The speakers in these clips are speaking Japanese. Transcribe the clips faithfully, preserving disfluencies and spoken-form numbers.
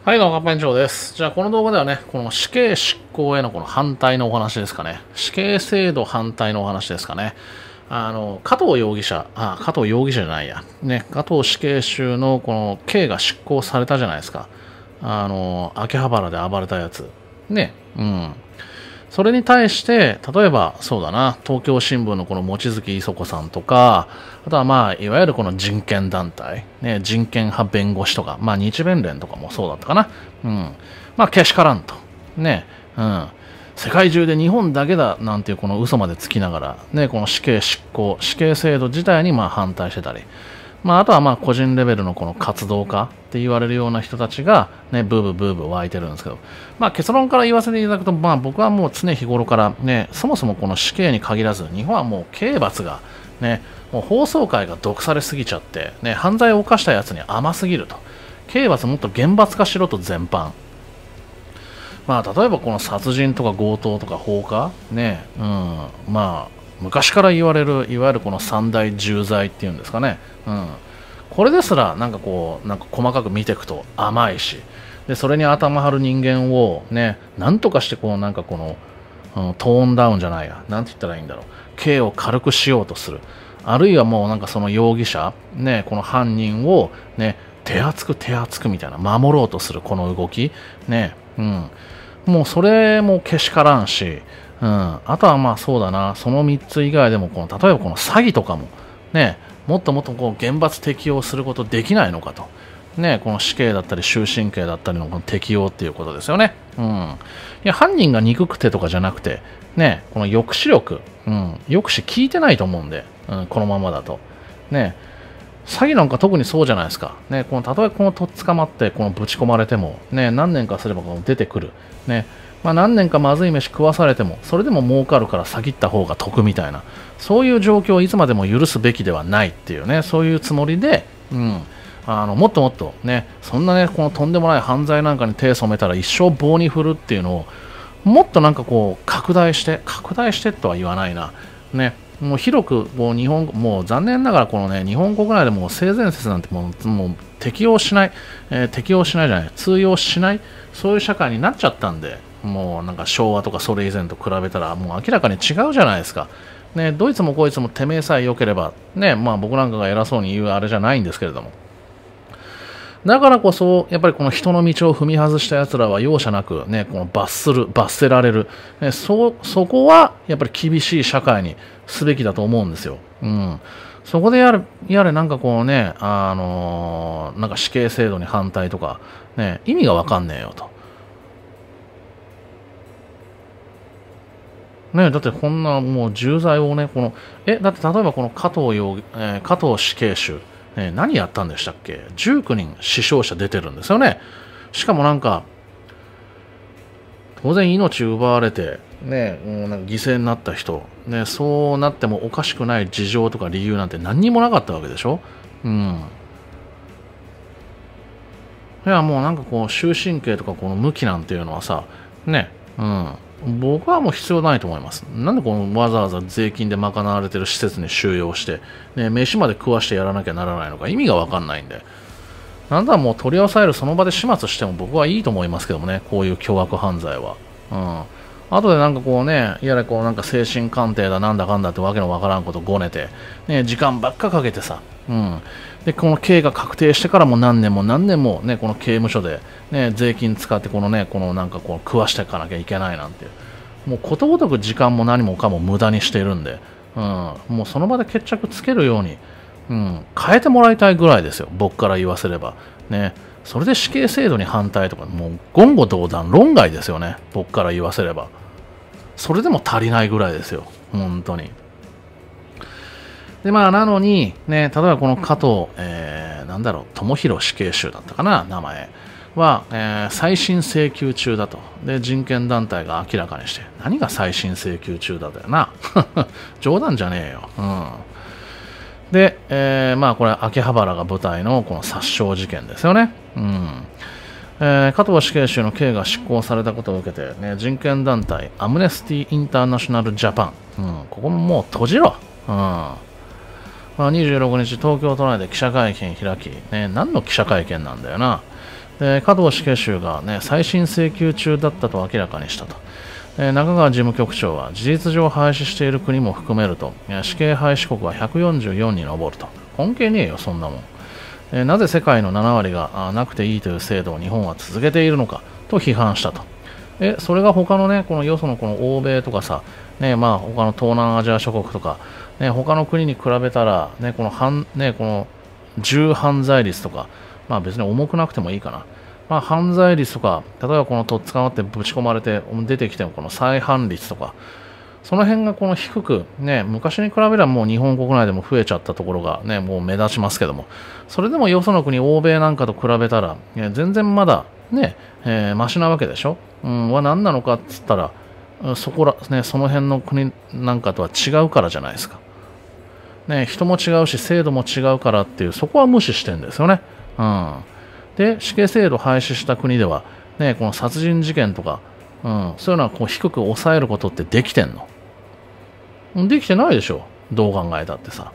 はい、どうも、カッパ園長です。じゃあ、この動画ではね、この死刑執行へのこの反対のお話ですかね。死刑制度反対のお話ですかね。あの、加藤容疑者、あ、加藤容疑者じゃないや。ね、加藤死刑囚のこの刑が執行されたじゃないですか。あの、秋葉原で暴れたやつ。ね、うん。それに対して、例えば、そうだな、東京新聞のこの望月磯子さんとか、あとはまあ、いわゆるこの人権団体、ね、人権派弁護士とか、まあ、日弁連とかもそうだったかな。うん。まあ、けしからんと。ね、うん。世界中で日本だけだなんていうこの嘘までつきながら、ね、この死刑執行、死刑制度自体にまあ反対してたり、まあ、あとはまあ個人レベルのこの活動家って言われるような人たちが、ね、ブーブーブーブー湧いてるんですけど、まあ、結論から言わせていただくと、まあ、僕はもう常日頃から、ね、そもそもこの死刑に限らず、日本はもう刑罰が、ね、もう法曹界が毒されすぎちゃって、ね、犯罪を犯したやつに甘すぎると。刑罰もっと厳罰化しろと全般。まあ、例えばこの殺人とか強盗とか放火、ね、うん、まあ、昔から言われる、いわゆるこの三大重罪っていうんですかね。うん。これですら、なんかこう、なんか細かく見ていくと甘いし、で、それに頭張る人間をね、なんとかしてこう、なんかこの、うん、トーンダウンじゃないや。なんて言ったらいいんだろう。刑を軽くしようとする。あるいはもうなんかその容疑者、ね、この犯人をね、手厚く手厚くみたいな、守ろうとするこの動き。ね、うん。もうそれもけしからんし、うん、あとはまあそうだな、そのみっつ以外でもこの、例えばこの詐欺とかも、ね、もっともっとこう厳罰適用することできないのかと、ね、この死刑だったり終身刑だったりのこの適用っていうことですよね。うん、いや犯人が憎くてとかじゃなくて、ね、この抑止力、うん、抑止効いてないと思うんで、うん、このままだと。ね、詐欺なんか特にそうじゃないですか。ね、このたとえこのとっ捕まってこのぶち込まれても、ね、何年かすればこの出てくる。ね、まあ、何年かまずい飯食わされても、それでも儲かるから詐欺った方が得みたいな、そういう状況をいつまでも許すべきではないっていうね、そういうつもりで、うん、あのもっともっとね、そんなね、このとんでもない犯罪なんかに手を染めたら一生棒に振るっていうのを、もっとなんかこう、拡大して、拡大してとは言わないな。ね、もう広くもう日本、もう残念ながらこのね、日本国内でも性善説なんてもう、もう適用しない、えー、適用しないじゃない、通用しない、そういう社会になっちゃったんで、もうなんか昭和とかそれ以前と比べたらもう明らかに違うじゃないですか。ね、どいつもこいつもてめえさえ良ければ、ね、まあ僕なんかが偉そうに言うあれじゃないんですけれども。だからこそ、やっぱりこの人の道を踏み外した奴らは容赦なく、ね、この罰する、罰せられる、ね、そ、そこはやっぱり厳しい社会にすべきだと思うんですよ。うん。そこでやれ、やれなんかこうね、あのー、なんか死刑制度に反対とか、ね、意味がわかんねえよと。ね、だってこんなもう重罪をね、この、え、だって例えばこの加藤容疑、えー、加藤死刑囚、ね、何やったんでしたっけ ?じゅうきゅう 人死傷者出てるんですよね。しかもなんか、当然命奪われて、ね、もうなんか犠牲になった人、ね、そうなってもおかしくない事情とか理由なんて何にもなかったわけでしょ。うん。いや、もうなんかこう、終身刑とかこの無期なんていうのはさ、ね、うん。僕はもう必要ないと思います。なんでこのわざわざ税金で賄われてる施設に収容して、ね、飯まで食わしてやらなきゃならないのか意味がわかんないんで。なんだらもう取り押さえるその場で始末しても僕はいいと思いますけどもね、こういう凶悪犯罪は。うん。あとでなんかこうね、いやれこうなんか精神鑑定だなんだかんだってわけのわからんことごねて、ね、時間ばっかかけてさ、うん。で、この刑が確定してからも何年も何年もね、この刑務所で、ね、税金使ってこのね、このなんかこう食わしていかなきゃいけないなんていう。もうことごとく時間も何もかも無駄にしているんで、うん。もうその場で決着つけるように、うん。変えてもらいたいぐらいですよ。僕から言わせれば。ね。それで死刑制度に反対とか、もう言語道断論外ですよね。僕から言わせれば。それでも足りないぐらいですよ。本当に。で、まあ、なのに、ね、例えばこの加藤、えー、なんだろう、友広死刑囚だったかな、名前は、えー、再審請求中だと。で、人権団体が明らかにして、何が再審請求中だだよな。冗談じゃねえよ。うん。で、えー、まあ、これ、秋葉原が舞台のこの殺傷事件ですよね。うん。えー、加藤死刑囚の刑が執行されたことを受けて、ね、人権団体、アムネスティ・インターナショナル・ジャパン、うん、ここももう閉じろ。うん。まあ、にじゅうろくにち、東京都内で記者会見開き、ね、何の記者会見なんだよな。 で加藤死刑囚が、ね、再審請求中だったと明らかにしたと。え中川事務局長は事実上廃止している国も含めると死刑廃止国はひゃくよんじゅうよんに上ると。関係ねえよそんなもん。えなぜ世界のなな割がなくていいという制度を日本は続けているのかと批判したと。えそれが他のねこのよそのこの欧米とかさ、ねまあ、他の東南アジア諸国とか、ね、他の国に比べたら、ね、この犯ねこの重犯罪率とか、まあ、別に重くなくてもいいかな。まあ、犯罪率とか、例えばこのとっ捕まってぶち込まれて出てきてもこの再犯率とか、その辺がこの低く、ね、昔に比べればもう日本国内でも増えちゃったところが、ね、もう目立ちますけども、それでもよその国、欧米なんかと比べたら、ね、全然まだ、ね、えー、マシなわけでしょ。うん、は何なのかっつったら、そこら、ね、その辺の国なんかとは違うからじゃないですか。ね、人も違うし、制度も違うからっていう、そこは無視してるんですよね。うん。で、死刑制度廃止した国では、ね、この殺人事件とか、うん、そういうのはこう低く抑えることってできてんの？できてないでしょ。どう考えたってさ。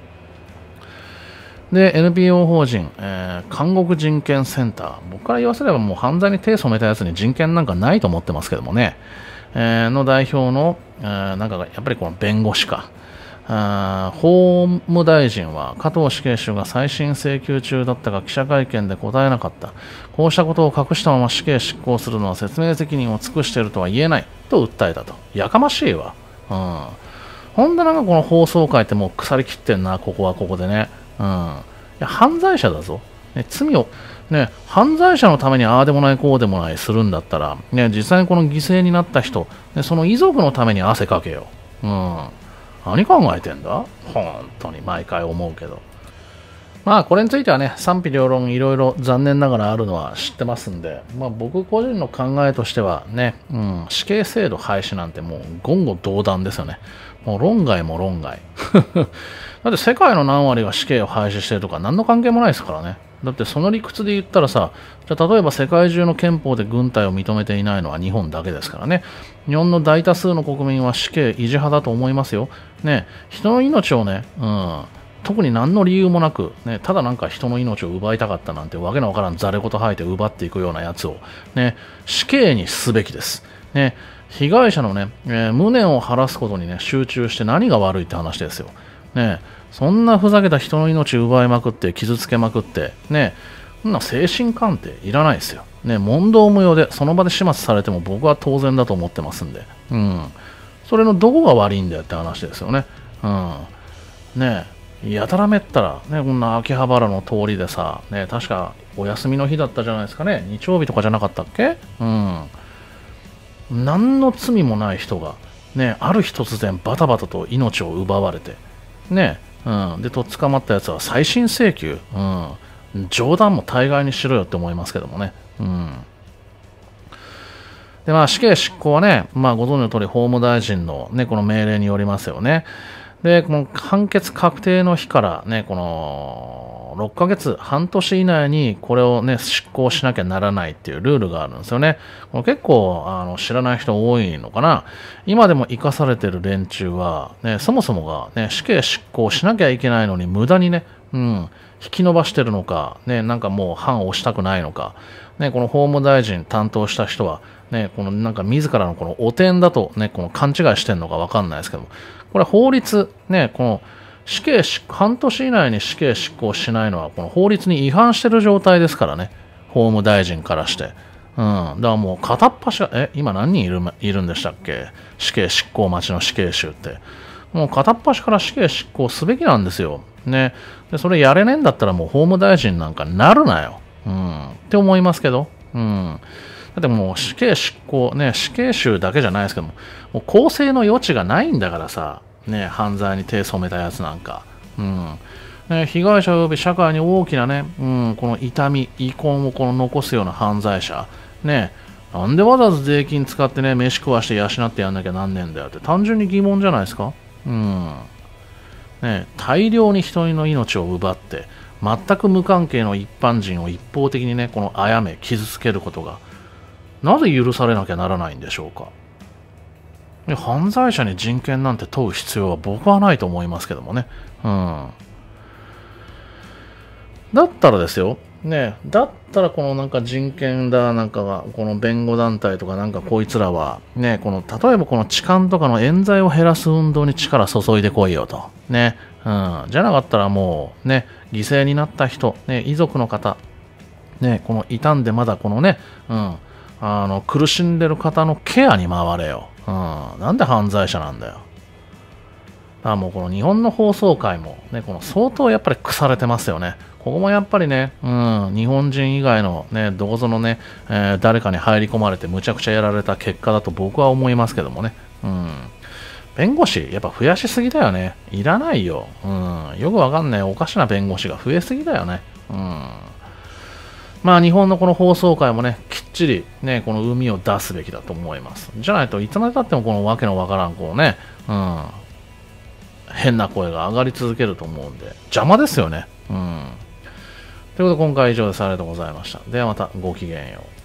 で、エヌピーオー 法人、えー、韓国人権センター。僕から言わせればもう犯罪に手を染めたやつに人権なんかないと思ってますけどもね。えー、の代表の、えー、なんかやっぱりこの弁護士か。あ法務大臣は加藤死刑囚が再審請求中だったが記者会見で答えなかった。こうしたことを隠したまま死刑執行するのは説明責任を尽くしているとは言えないと訴えたと。やかましいわ。うん。ほんでなんかこの放送会ってもう腐りきってんな、ここはここでね。うん。いや、犯罪者だぞ。ね、罪を、ね、犯罪者のためにああでもないこうでもないするんだったら、ね、実際にこの犠牲になった人、ね、その遺族のために汗かけよ。うん。何考えてんだ本当に毎回思うけど。まあこれについてはね、賛否両論いろいろ残念ながらあるのは知ってますんで、まあ僕個人の考えとしてはね、うん、死刑制度廃止なんてもう言語道断ですよね。もう論外も論外。だって世界の何割が死刑を廃止してるとか何の関係もないですからね。だってその理屈で言ったらさ、じゃあ例えば世界中の憲法で軍隊を認めていないのは日本だけですからね。日本の大多数の国民は死刑維持派だと思いますよ。ね、人の命をね、うん、特に何の理由もなく、ね、ただなんか人の命を奪いたかったなんてわけのわからんざれ言吐いて奪っていくようなやつを、ね、死刑にすべきです。ね、被害者のね、えー、無念を晴らすことにね、集中して何が悪いって話ですよ。ね、そんなふざけた人の命を奪いまくって傷つけまくってね、そんな精神鑑定いらないですよ。ね、問答無用でその場で始末されても僕は当然だと思ってますんで、うん、それのどこが悪いんだよって話ですよね。うん、ねやたらめったらね、こんな秋葉原の通りでさ、ね、確かお休みの日だったじゃないですかね。日曜日とかじゃなかったっけ？うん。何の罪もない人がね、ある日突然バタバタと命を奪われてね、うん、でとっ捕まったやつは再審請求、うん、冗談も大概にしろよって思いますけどもね。うん、でまあ死刑執行はね、まあ、ご存知の通り法務大臣の、ね、この命令によりますよね。でこの判決確定の日からね、このろっかげつ、半年以内にこれをね執行しなきゃならないっていうルールがあるんですよね。これ結構あの知らない人多いのかな。今でも生かされてる連中は、ね、そもそもが、ね、死刑執行しなきゃいけないのに無駄にね、うん、引き延ばしてるのか、ね、なんかもう判を押したくないのか、ね、この法務大臣担当した人は、ね、このなんか自らのこの汚点だと、ね、この勘違いしてるのか分かんないですけども、これ法律、ね、この死刑執半年以内に死刑執行しないのはこの法律に違反してる状態ですからね、法務大臣からして。うん、だからもう片っ端が、え、今何人いるいるんでしたっけ、死刑執行待ちの死刑囚って。もう片っ端から死刑執行すべきなんですよ。ね。で、それやれねえんだったらもう法務大臣なんかなるなよ。うん。って思いますけど。うん。だってもう死刑執行、ね、死刑囚だけじゃないですけども、もう更生の余地がないんだからさ、ね、犯罪に手染めたやつなんか。うん。ね、被害者及び社会に大きなね、うん、この痛み、遺恨をこの残すような犯罪者。ね、なんでわざわざ税金使ってね、飯食わして養ってやんなきゃなんねえんだよって単純に疑問じゃないですか。うん。ね、大量に人の命を奪って、全く無関係の一般人を一方的にね、この殺め、傷つけることが、なぜ許されなきゃならないんでしょうか。犯罪者に人権なんて問う必要は僕はないと思いますけどもね。うん。だったらですよ、 ね、だったらこのなんか人権だなんかがこの弁護団体とかなんかこいつらはねこの例えばこの痴漢とかの冤罪を減らす運動に力注いでこいよとね、うん、じゃなかったらもうね犠牲になった人ね遺族の方ねこの傷んでまだこのね、うん、あの苦しんでる方のケアに回れよ、うん、なんで犯罪者なんだよ。あもうこの日本の放送界もねこの相当やっぱり腐れてますよね。ここもやっぱりね、うん、日本人以外のね、どこぞのね、えー、誰かに入り込まれてむちゃくちゃやられた結果だと僕は思いますけどもね。うん。弁護士、やっぱ増やしすぎだよね。いらないよ。うん。よくわかんないおかしな弁護士が増えすぎだよね。うん。まあ日本のこの放送界もね、きっちりね、この海を出すべきだと思います。じゃないといつまでたってもこのわけのわからん、こうね、うん。変な声が上がり続けると思うんで、邪魔ですよね。うん。ということで今回は以上です。ありがとうございました。ではまたごきげんよう。